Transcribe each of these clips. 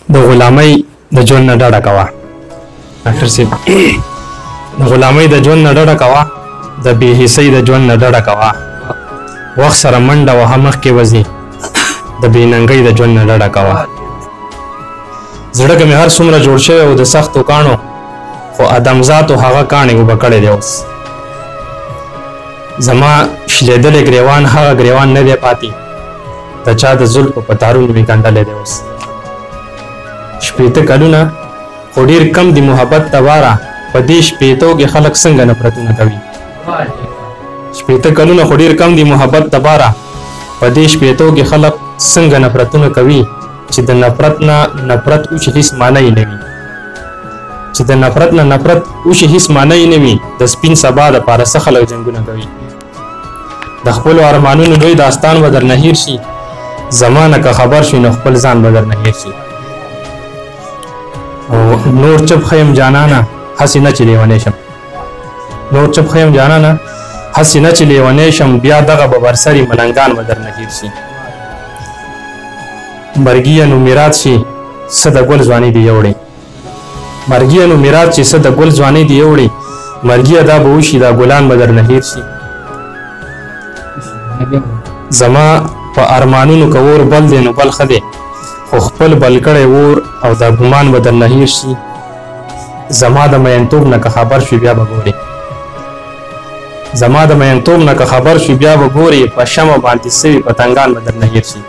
د غلامۍ د ژوند نه ډډه کوه. ډاکټر صاحب د غلامۍ د ژوند نه ډډه کوه، د بې حسۍ د ژوند نه ډډه کوه. وخت سره منډه وهه مخکې وځي، د بې ننګۍ د ژوند نه ډډه کوه. زړه که مې هر څومره جوړ شوی و د سختو کاڼو، خو ادمزاتو هغه کاڼې اوبه کړی دی اوس. زما شلېدلی ګریوان هغه ګریوان نه دی پاتې، د چا د زلفو په تارونو مې ګنډلی دی اوس. شپېته کلونه خو ډېر کم دي محبت تباره، په دې شپېتو کې خلک څنګه نفرتونه کوي. شپېته کلونه خو ډېر کم دي محبت تباره، په دې شپېتو کې خلک څنګه نفرتونه کوي. چې د نفرت نه نفرت وشي هېڅ معنی نه وي، چې د نفرت نه نفرت وشي هېڅ معنی نه وي. د سپین سبا دپاره څه خلک جنګونه کوي. د خپلو ارمانونو لوی داستان به درنه هېر شي، زمانه که خبر شي نو خپل ځان به درنه هېر شي. او نور چپ خیم جانانه هسې نه چې لیونی شم، نور چپ خیم جانانه هسې نه چې لیونی شم، بیا دغه به برسري ملنګان به درنه هېر شي. مرګیه نو میرات شي څه د ګل ځواني دې یوړې، مرګیه نو میرات چې څه د ګل ځواني دې یوړې، مرګیه دا به وشي دا ګلان به درنه هېر شي. زما په ارمانونو که اور بل دی نو بل ښه دی، خو خپل بل کړی اور او دا ګمان به درنه هېر شي. زما د مینتوب نه که خبر شوي بیا به ګورې، زما د مینتوب نه که خبر شوي بیا به ګورې، په شمع باندې سوي پتنګان به درنه هېر شي.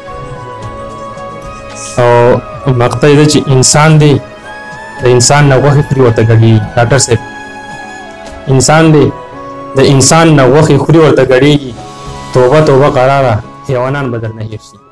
او مقطع ده چې انسان دی د انسان نه غوښې خوري ورته ګډېږي. ډاکټر صاحب انسان دی د انسان نه غوښې خوري ورته ګډېږي. توبه توبه قراره حیوانان به درنه هېر شي.